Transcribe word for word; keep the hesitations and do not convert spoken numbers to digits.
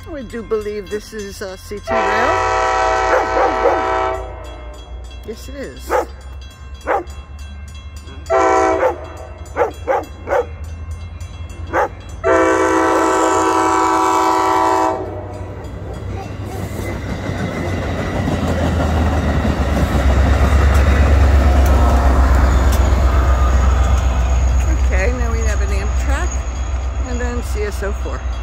I do believe this is uh, CTrail. Yes, it is. Okay, now we have an Amtrak and then C S O four.